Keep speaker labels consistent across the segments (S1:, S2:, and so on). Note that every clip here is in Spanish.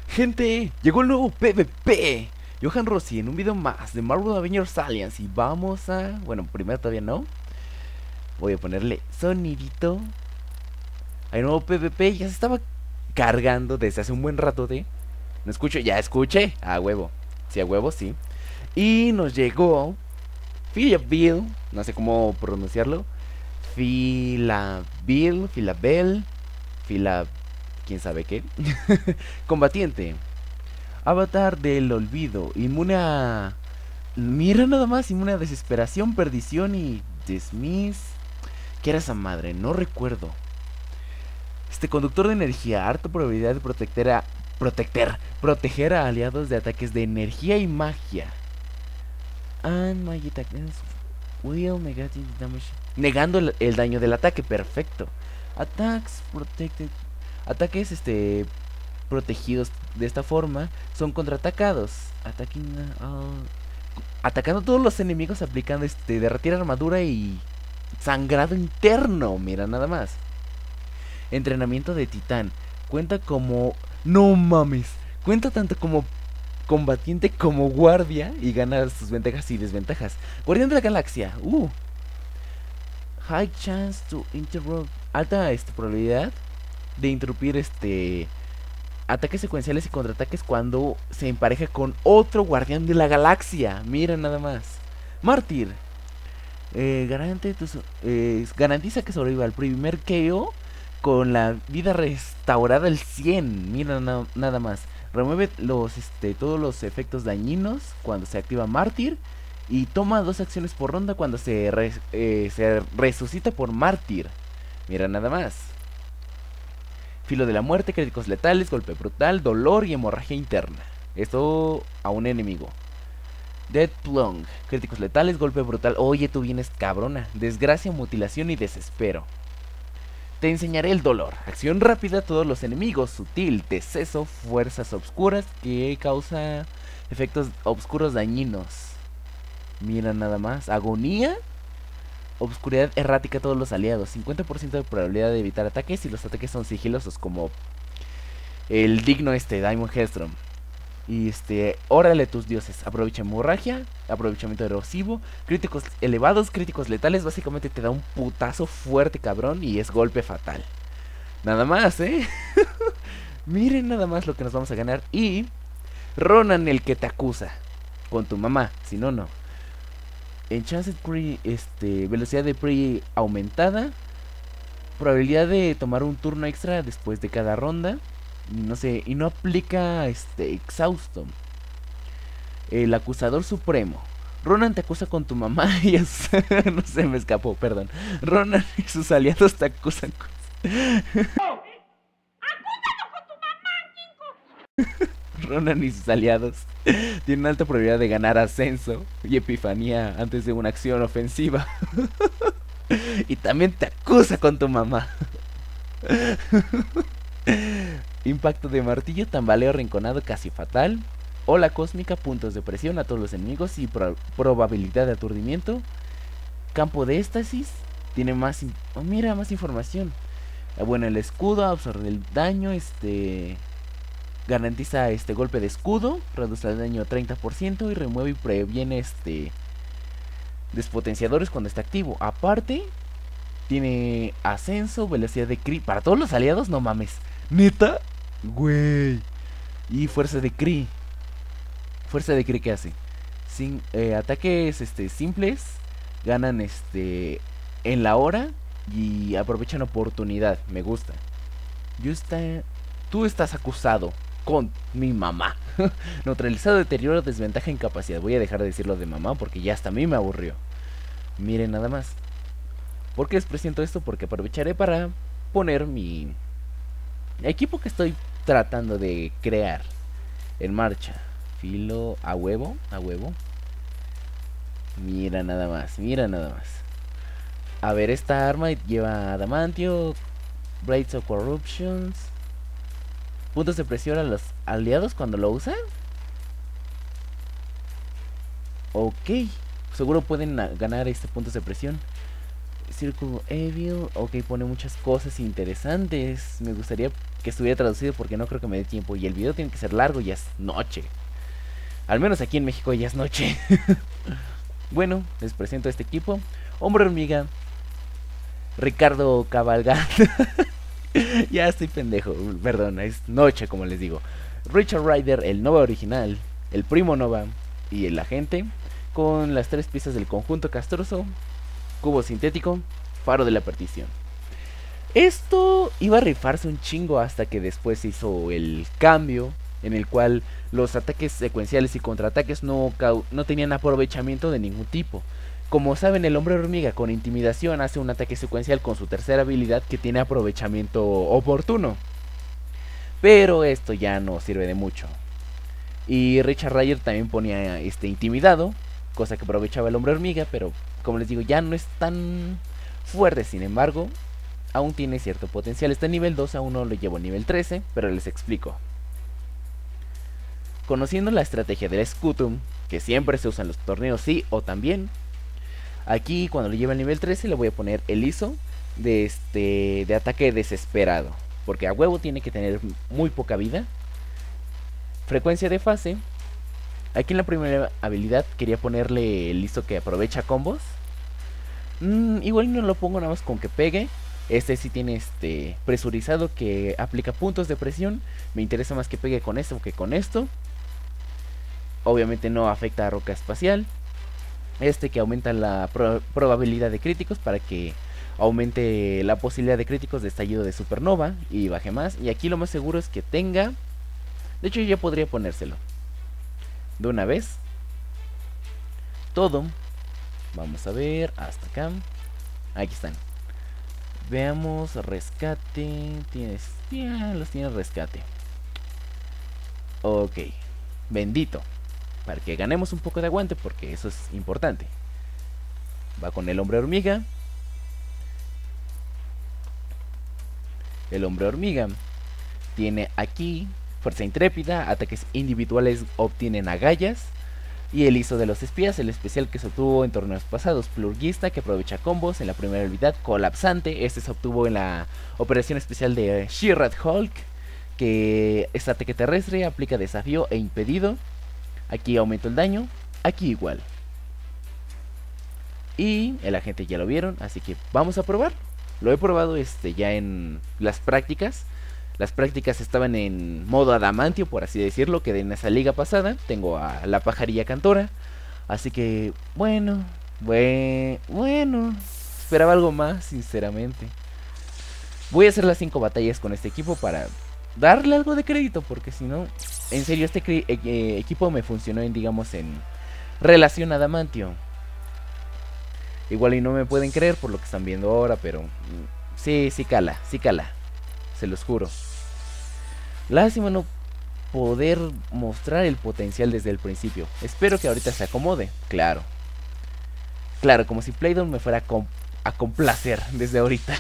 S1: Gente, llegó el nuevo PvP. Johan Rossi en un video más de Marvel Avengers Alliance. Y vamos a... Bueno, primero todavía no. Voy a ponerle sonidito. Hay nuevo PvP. Ya se estaba cargando desde hace un buen rato de... No escucho, ya escuché. A huevo. Sí, a huevo, sí. Y nos llegó... Filabel. No sé cómo pronunciarlo. Filabel. ¿Quién sabe qué? Combatiente. Avatar del olvido. Inmune a... Mira nada más, inmune a desesperación, perdición y... Dismiss. ¿Qué era esa madre? No recuerdo. Conductor de energía. Harta probabilidad de proteger a aliados de ataques de energía y magia. And my attack will negative damage. Negando el daño del ataque, perfecto. Attacks protected. Ataques protegidos de esta forma son contraatacados. Atacando a todos los enemigos, aplicando derretir armadura y sangrado interno. Mira nada más. Entrenamiento de titán. Cuenta como... No mames. Cuenta tanto como combatiente como guardia y gana sus ventajas y desventajas. Guardián de la galaxia. High chance to interrupt. Alta probabilidad de interrumpir ataques secuenciales y contraataques cuando se empareja con otro guardián de la galaxia. Mira nada más. Mártir. Garantiza que sobreviva al primer KO con la vida restaurada al 100. Mira nada más. Remueve todos los efectos dañinos cuando se activa Mártir. Y toma 2 acciones por ronda cuando se resucita por Mártir. Mira nada más. Filo de la muerte, críticos letales, golpe brutal, dolor y hemorragia interna. Esto a un enemigo. Dead Plung, críticos letales, golpe brutal. Oye, tú vienes cabrona. Desgracia, mutilación y desespero. Te enseñaré el dolor. Acción rápida a todos los enemigos. Sutil, deceso, fuerzas obscuras que causa efectos obscuros dañinos. Mira nada más. Agonía. Obscuridad errática a todos los aliados. 50% de probabilidad de evitar ataques y los ataques son sigilosos como el digno Diamond Headstrom. Y órale tus dioses. Aprovecha hemorragia, aprovechamiento erosivo, críticos elevados, críticos letales. Básicamente te da un putazo fuerte, cabrón, y es golpe fatal. Nada más, Miren nada más lo que nos vamos a ganar. Y Ronan, el que te acusa. Con tu mamá, si no, no. Enchanted Pre, velocidad de pre aumentada. Probabilidad de tomar un turno extra después de cada ronda. No sé, y no aplica exhausto. El acusador supremo. Ronan te acusa con tu mamá y no se me escapó, perdón. Ronan y sus aliados te acusan con... Ronan y sus aliados tienen alta probabilidad de ganar ascenso y epifanía antes de una acción ofensiva. Y también te acusa con tu mamá. Impacto de martillo, tambaleo rinconado casi fatal. Ola cósmica, puntos de presión a todos los enemigos y probabilidad de aturdimiento. Campo de éxtasis, tiene más... mira, más información. Bueno, el escudo, absorbe el daño, garantiza golpe de escudo, reduce el daño a 30% y remueve y previene despotenciadores cuando está activo. Aparte, tiene ascenso, velocidad de crit para todos los aliados, no mames. ¿Neta? Güey. Y fuerza de crit. Fuerza de crit, ¿qué hace? Ataques simples ganan en la hora y aprovechan oportunidad. Me gusta. Tú estás acusado con mi mamá. Neutralizado, deterioro, desventaja, incapacidad. Voy a dejar de decirlo de mamá porque ya hasta a mí me aburrió. Miren nada más. ¿Por qué les presento esto? Porque aprovecharé para poner mi equipo que estoy tratando de crear en marcha. Filo a huevo, a huevo. Mira nada más, mira nada más. A ver, esta arma lleva adamantio, Blades of Corruptions, puntos de presión a los aliados cuando lo usan. Ok, seguro pueden ganar puntos de presión. Circle Evil. Ok, pone muchas cosas interesantes. Me gustaría que estuviera traducido porque no creo que me dé tiempo. Y el video tiene que ser largo, ya es noche. Al menos aquí en México ya es noche. Bueno, les presento a este equipo. Hombre Hormiga, Ricardo Cabalgata. Ya estoy pendejo, perdón, es noche como les digo. Richard Rider, el Nova original, el Primo Nova y el Agente, con las 3 piezas del conjunto castroso, cubo sintético, faro de la perdición. Esto iba a rifarse un chingo hasta que después se hizo el cambio en el cual los ataques secuenciales y contraataques no tenían aprovechamiento de ningún tipo. Como saben, el Hombre Hormiga con intimidación hace un ataque secuencial con su tercera habilidad que tiene aprovechamiento oportuno. Pero esto ya no sirve de mucho. Y Richard Rider también ponía intimidado, cosa que aprovechaba el Hombre Hormiga, pero como les digo, ya no es tan fuerte. Sin embargo, aún tiene cierto potencial. Está en nivel 2, aún no lo llevo a nivel 13, pero les explico. Conociendo la estrategia del Scutum, que siempre se usa en los torneos sí o también, aquí cuando lo lleve al nivel 13 le voy a poner el ISO de ataque desesperado, porque a huevo tiene que tener muy poca vida. Frecuencia de fase. Aquí en la primera habilidad quería ponerle el ISO que aprovecha combos. Igual no lo pongo nada más con que pegue. Este sí tiene presurizado que aplica puntos de presión. Me interesa más que pegue con esto que con esto. Obviamente no afecta a roca espacial. Que aumenta la probabilidad de críticos para que aumente la posibilidad de críticos de estallido de supernova y baje más. Y aquí lo más seguro es que tenga... De hecho ya podría ponérselo de una vez todo. Vamos a ver hasta acá. Aquí están. Veamos, rescate. Los tiene rescate. Ok, bendito. Para que ganemos un poco de aguante, porque eso es importante. Va con el Hombre Hormiga. El Hombre Hormiga tiene aquí fuerza intrépida, ataques individuales obtienen agallas. Y el ISO de los espías, el especial que se obtuvo en torneos pasados. Plurguista, que aprovecha combos en la primera habilidad. Colapsante, se obtuvo en la operación especial de She-Rat Hulk, que es ataque terrestre, aplica desafío e impedido. Aquí aumento el daño, aquí igual. Y el Agente ya lo vieron, así que vamos a probar. Lo he probado ya en las prácticas. Las prácticas estaban en modo adamantio, por así decirlo, que en esa liga pasada. Tengo a la pajarilla cantora. Así que, bueno, esperaba algo más, sinceramente. Voy a hacer las 5 batallas con este equipo para darle algo de crédito, porque si no, en serio, equipo me funcionó en relación adamantio. Igual y no me pueden creer por lo que están viendo ahora, pero sí cala, se los juro. Lástima no poder mostrar el potencial desde el principio. Espero que ahorita se acomode, claro, como si Playdom me fuera a complacer desde ahorita.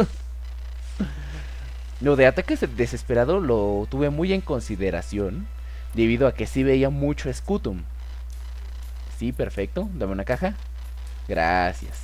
S1: Lo de ataques desesperado lo tuve muy en consideración, debido a que sí veía mucho Scutum. Sí, perfecto, dame una caja. Gracias.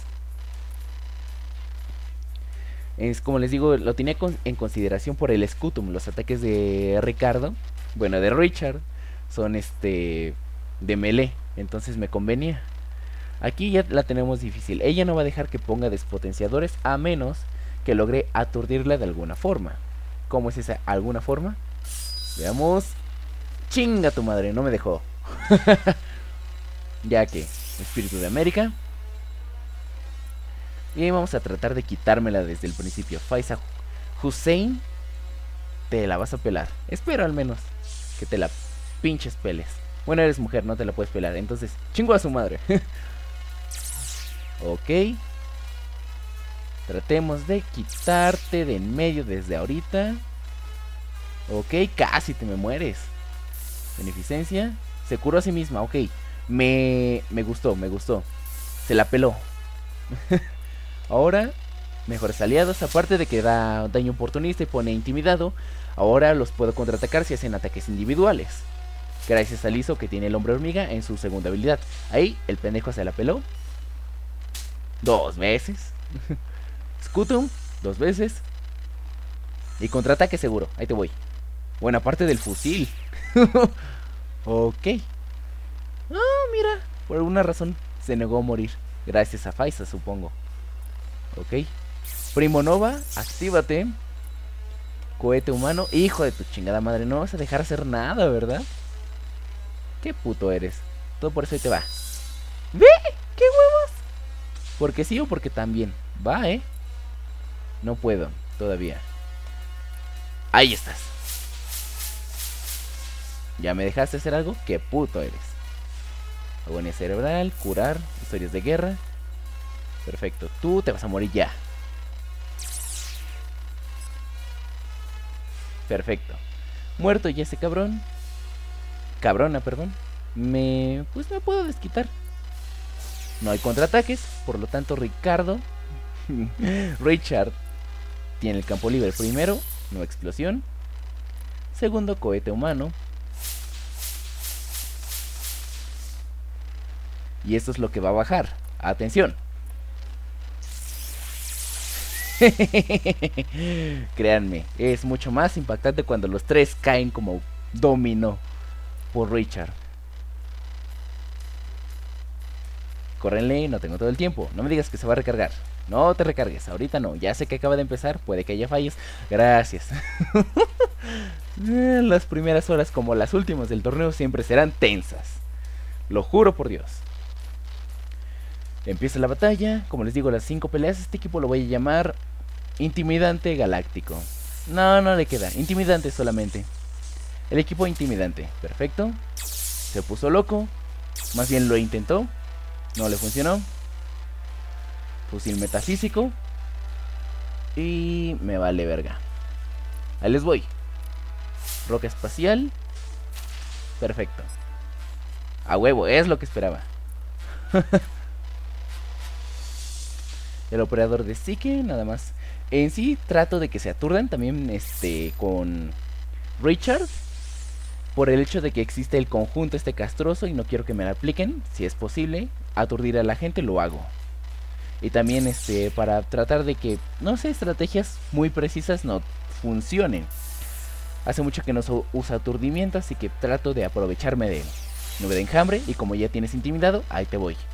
S1: Es como les digo, lo tenía en consideración por el Scutum. Los ataques de Ricardo, bueno, de Richard, son de melee, entonces me convenía. Aquí ya la tenemos difícil. Ella no va a dejar que ponga despotenciadores a menos que logre aturdirla de alguna forma. ¿Cómo es esa alguna forma? Veamos. Chinga tu madre, no me dejó. Ya que Espíritu de América. Y vamos a tratar de quitármela desde el principio. Faiza Hussein, te la vas a pelar. Espero al menos que te la pinches peles. Bueno, eres mujer, no te la puedes pelar. Entonces, chingo a su madre. Ok. Tratemos de quitarte de en medio desde ahorita. Ok, casi te me mueres. Beneficencia. Se curó a sí misma, ok. Me gustó. Se la peló. Ahora, mejores aliados. Aparte de que da daño oportunista y pone intimidado, ahora los puedo contraatacar si hacen ataques individuales. Gracias al ISO que tiene el Hombre Hormiga en su segunda habilidad. Ahí, el pendejo se la peló 2 veces. Scutum, 2 veces. Y contraataque seguro, ahí te voy. Buena parte del fusil. Ok. Ah, mira, por alguna razón se negó a morir. Gracias a Faisa, supongo. Ok. Primo Nova, actívate. Cohete humano. Hijo de tu chingada madre, no vas a dejar hacer nada, ¿verdad? Qué puto eres. Todo por eso ahí te va. ¿Ve? ¿Qué huevos? Porque sí o porque también. Va, No puedo, todavía. Ahí estás. ¿Ya me dejaste hacer algo? Qué puto eres. Agonía cerebral, curar, historias de guerra. Perfecto, tú te vas a morir ya. Perfecto. Muerto ya ese cabrón. Cabrona, perdón. Pues me puedo desquitar. No hay contraataques, por lo tanto Ricardo Richard tiene el campo libre. Primero, no explosión. Segundo, cohete humano. Y esto es lo que va a bajar. Atención. Créanme, es mucho más impactante cuando los tres caen como dominó por Richard. Córrenle, no tengo todo el tiempo. No me digas que se va a recargar. No te recargues, ahorita no. Ya sé que acaba de empezar, puede que haya fallos. Gracias. Las primeras horas como las últimas del torneo siempre serán tensas. Lo juro por Dios. Empieza la batalla. Como les digo, las 5 peleas. Este equipo lo voy a llamar Intimidante Galáctico. No, no le queda. Intimidante solamente. El equipo Intimidante. Perfecto. Se puso loco. Más bien lo intentó. No le funcionó. Fusil metafísico. Y me vale verga. Ahí les voy. Roca espacial. Perfecto. A huevo, es lo que esperaba. El operador de Psique, nada más. En sí trato de que se aturdan también con Richard. Por el hecho de que existe el conjunto castroso y no quiero que me lo apliquen. Si es posible, aturdir a la gente lo hago. Y también para tratar de que, no sé, estrategias muy precisas no funcionen. Hace mucho que no usa aturdimiento, así que trato de aprovecharme de él. Nube de enjambre, y como ya tienes intimidado, ahí te voy.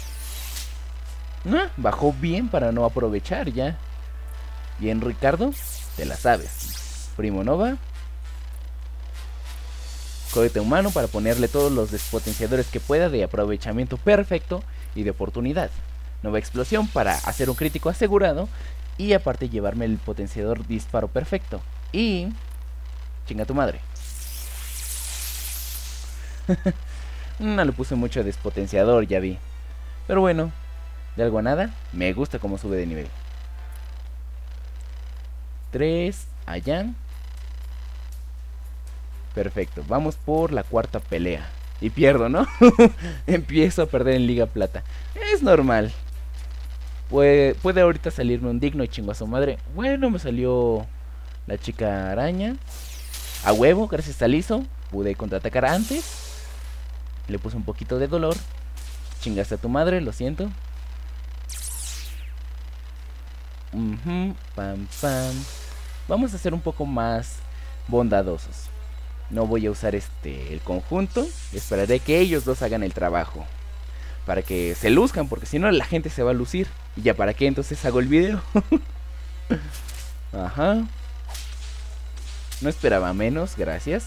S1: Bajó bien para no aprovechar ya. Bien, Ricardo, te la sabes. Primo Nova. Cohete humano para ponerle todos los despotenciadores que pueda de aprovechamiento perfecto y de oportunidad. Nueva explosión para hacer un crítico asegurado y aparte llevarme el potenciador disparo perfecto. Y... chinga tu madre. No le puse mucho despotenciador, ya vi. Pero bueno, de algo a nada, me gusta cómo sube de nivel. 3, allá. Perfecto, vamos por la cuarta pelea. Y pierdo, ¿no? Empiezo a perder en Liga Plata. Es normal. Puede ahorita salirme un digno y chingo a su madre. Bueno, me salió la chica araña. A huevo, gracias al ISO. Pude contraatacar antes. Le puse un poquito de dolor. Chingaste a tu madre, lo siento. Pam, pam. Vamos a ser un poco más bondadosos. No voy a usar el conjunto. Esperaré que ellos dos hagan el trabajo. Para que se luzcan, porque si no la gente se va a lucir. ¿Y ya para qué entonces hago el video? Ajá. No esperaba menos, gracias.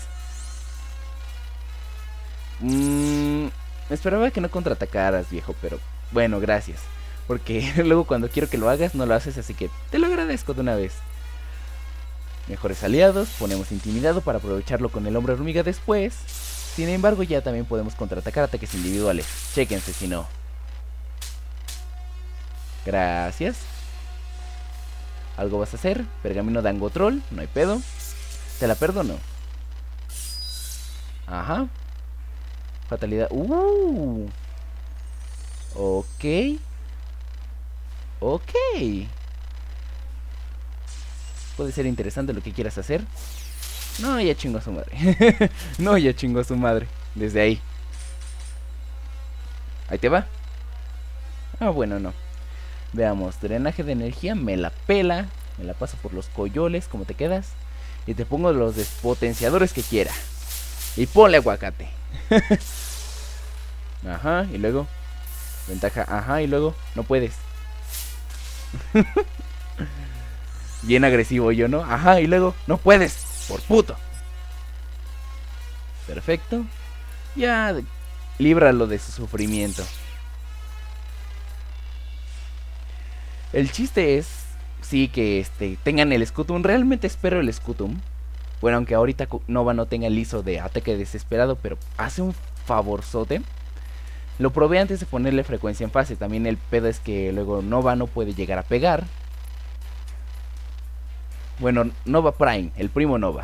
S1: Esperaba que no contraatacaras, viejo, pero bueno, gracias. Porque luego cuando quiero que lo hagas no lo haces, así que te lo agradezco de una vez. Mejores aliados, ponemos intimidado para aprovecharlo con el hombre hormiga después. Sin embargo, ya también podemos contraatacar ataques individuales. Chéquense si no. Gracias. ¿Algo vas a hacer? Pergamino Dangotrol, no hay pedo. Te la perdono. Ajá. Fatalidad. Ok. Ok. Puede ser interesante lo que quieras hacer. No, ya chingó a su madre. No, ya chingó a su madre. Desde ahí. Ahí te va. Ah, bueno, no. Veamos, drenaje de energía, me la pela. Me la paso por los coyoles, ¿cómo te quedas? Y te pongo los despotenciadores que quiera. Y ponle aguacate. Ajá, y luego ventaja, ajá, y luego no puedes. Bien agresivo yo, ¿no? Ajá, y luego no puedes, por puto. Perfecto. Ya, líbralo de su sufrimiento. El chiste es, sí, que tengan el Scutum. Realmente espero el Scutum. Bueno, aunque ahorita Nova no tenga el ISO de ataque desesperado, pero hace un favorzote. Lo probé antes de ponerle frecuencia en fase. También el pedo es que luego Nova no puede llegar a pegar. Bueno, Nova Prime, el primo Nova.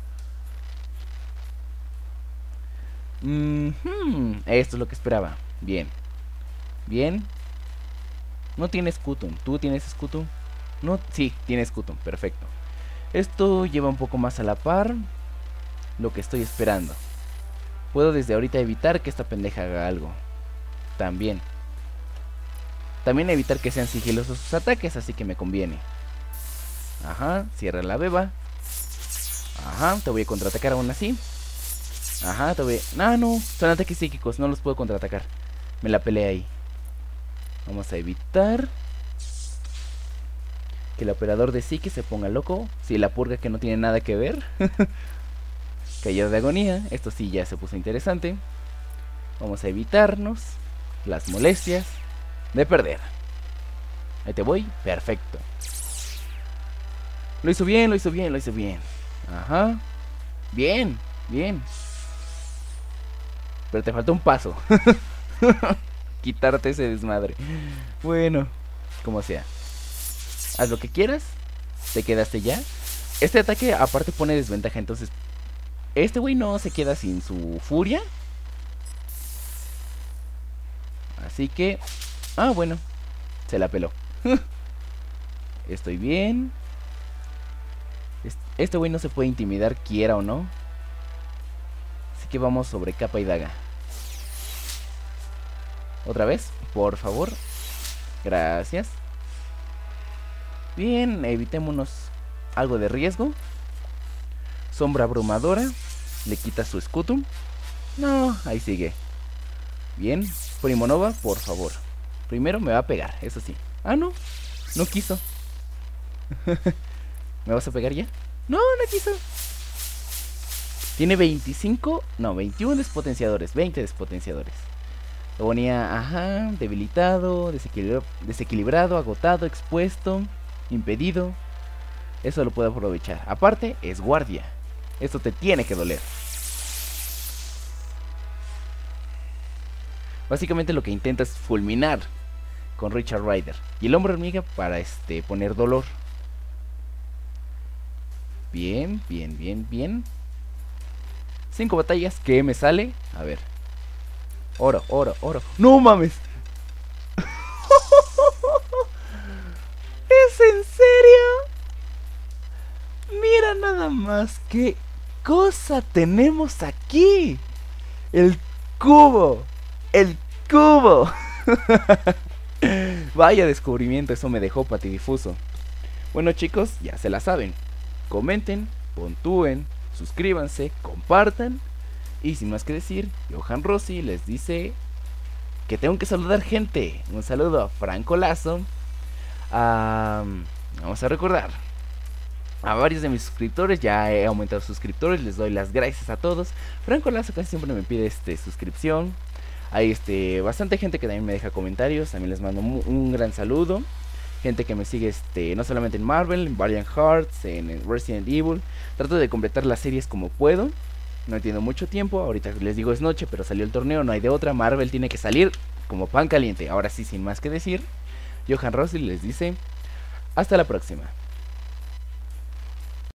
S1: Esto es lo que esperaba. Bien. Bien. No tiene Scutum. ¿Tú tienes Scutum? No, sí, tiene Scutum. Perfecto. Esto lleva un poco más a la par lo que estoy esperando. Puedo desde ahorita evitar que esta pendeja haga algo. También evitar que sean sigilosos sus ataques, así que me conviene. Ajá, cierra la beba. Ajá, te voy a contraatacar aún así. Ajá, te voy a... no, son ataques psíquicos, no los puedo contraatacar. Me la peleé ahí. Vamos a evitar que el operador de psique se ponga loco. Si la purga que no tiene nada que ver. Caída de agonía, esto sí ya se puso interesante. Vamos a evitarnos las molestias de perder. Ahí te voy, perfecto. Lo hizo bien, lo hizo bien, lo hizo bien. Ajá. Bien, bien. Pero te falta un paso. Quitarte ese desmadre. Bueno, como sea. Haz lo que quieras. Te quedaste ya. Este ataque aparte pone desventaja. Entonces este güey no se queda sin su furia. Así que... bueno, se la peló. Estoy bien. Este güey no se puede intimidar, quiera o no. Así que vamos sobre capa y daga. Otra vez, por favor. Gracias. Bien, evitémonos algo de riesgo. Sombra abrumadora. Le quita su Scutum. No, ahí sigue. Bien, primo Nova, por favor. Primero me va a pegar, eso sí. No, no quiso. ¿Me vas a pegar ya? No, no quiso. Tiene 25, no, 21 despotenciadores, 20 despotenciadores. Lo ponía, ajá, debilitado, desequilibrado, agotado, expuesto, impedido. Eso lo puedo aprovechar. Aparte, es guardia. Esto te tiene que doler. Básicamente lo que intenta es fulminar con Richard Rider. Y el hombre hormiga para poner dolor. Bien, bien, bien, bien. 5 batallas, ¿qué me sale? A ver. Oro, oro, oro. ¡No mames! ¿Es en serio? Mira nada más qué cosa tenemos aquí. El cubo. El cubo. Vaya descubrimiento, eso me dejó patidifuso. Bueno chicos, ya se la saben. Comenten, puntúen, suscríbanse, compartan. Y sin más que decir, Johan Rossi les dice que tengo que saludar gente. Un saludo a Franco Lazo. Vamos a recordar a varios de mis suscriptores. Ya he aumentado suscriptores, les doy las gracias a todos. Franco Lazo casi siempre me pide suscripción. Hay bastante gente que también me deja comentarios. También les mando un gran saludo. Gente que me sigue no solamente en Marvel, en Valiant Hearts, en Resident Evil. Trato de completar las series como puedo. No entiendo mucho tiempo. Ahorita les digo es noche, pero salió el torneo, no hay de otra. Marvel tiene que salir como pan caliente. Ahora sí, sin más que decir, Johan Rossi les dice hasta la próxima.